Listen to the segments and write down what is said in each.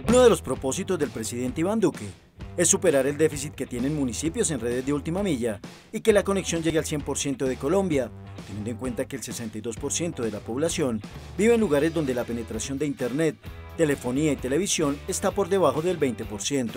Uno de los propósitos del presidente Iván Duque es superar el déficit que tienen municipios en redes de última milla y que la conexión llegue al 100% de Colombia, teniendo en cuenta que el 62% de la población vive en lugares donde la penetración de Internet, telefonía y televisión está por debajo del 20%.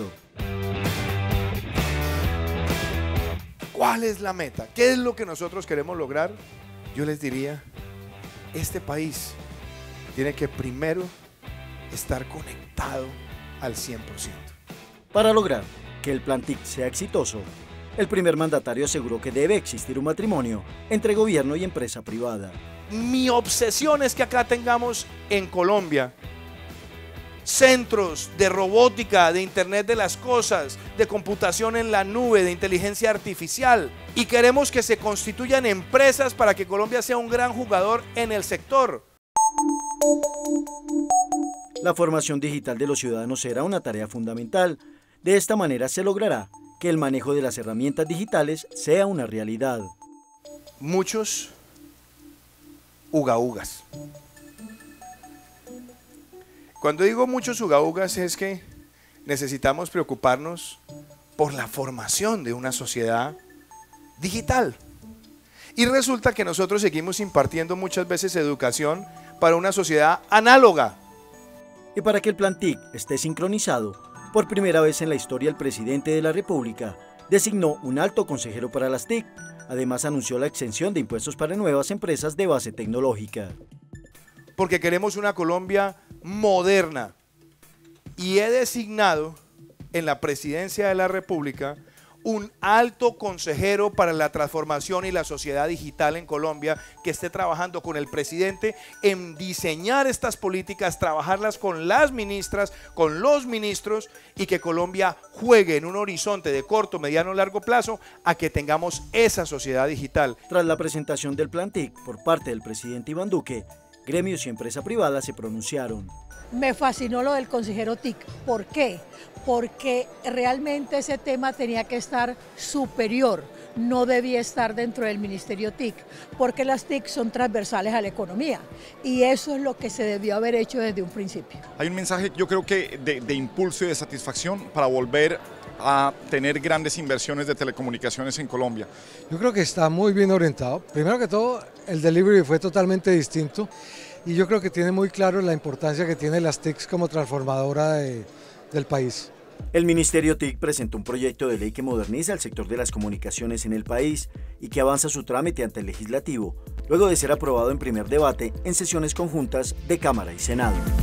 ¿Cuál es la meta? ¿Qué es lo que nosotros queremos lograr? Yo les diría, este país tiene que primero estar conectado al 100%. Para lograr que el Plan TIC sea exitoso, el primer mandatario aseguró que debe existir un matrimonio entre gobierno y empresa privada. Mi obsesión es que acá tengamos en Colombia centros de robótica, de Internet de las cosas, de computación en la nube, de inteligencia artificial. Y queremos que se constituyan empresas para que Colombia sea un gran jugador en el sector. La formación digital de los ciudadanos será una tarea fundamental. De esta manera se logrará que el manejo de las herramientas digitales sea una realidad. Muchos ugaúgas. Cuando digo muchos ugaúgas es que necesitamos preocuparnos por la formación de una sociedad digital. Y resulta que nosotros seguimos impartiendo muchas veces educación para una sociedad análoga. Y para que el Plan TIC esté sincronizado, por primera vez en la historia el presidente de la República designó un alto consejero para las TIC. Además anunció la exención de impuestos para nuevas empresas de base tecnológica. Porque queremos una Colombia moderna. Y he designado en la presidencia de la República un alto consejero para la transformación y la sociedad digital en Colombia que esté trabajando con el presidente en diseñar estas políticas, trabajarlas con las ministras, con los ministros y que Colombia juegue en un horizonte de corto, mediano, largo plazo a que tengamos esa sociedad digital. Tras la presentación del Plan TIC por parte del presidente Iván Duque, gremios y empresa privada se pronunciaron. Me fascinó lo del consejero TIC. ¿Por qué? Porque realmente ese tema tenía que estar superior, no debía estar dentro del Ministerio TIC, porque las TIC son transversales a la economía y eso es lo que se debió haber hecho desde un principio. Hay un mensaje, yo creo que de impulso y de satisfacción para volver a tener grandes inversiones de telecomunicaciones en Colombia. Yo creo que está muy bien orientado. Primero que todo, el delivery fue totalmente distinto y yo creo que tiene muy claro la importancia que tiene las TICs como transformadora del país. El Ministerio TIC presentó un proyecto de ley que moderniza el sector de las comunicaciones en el país y que avanza su trámite ante el Legislativo, luego de ser aprobado en primer debate en sesiones conjuntas de Cámara y Senado.